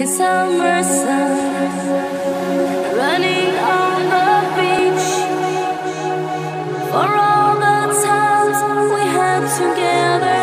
in summer sun, running on the beach for all the times we had together.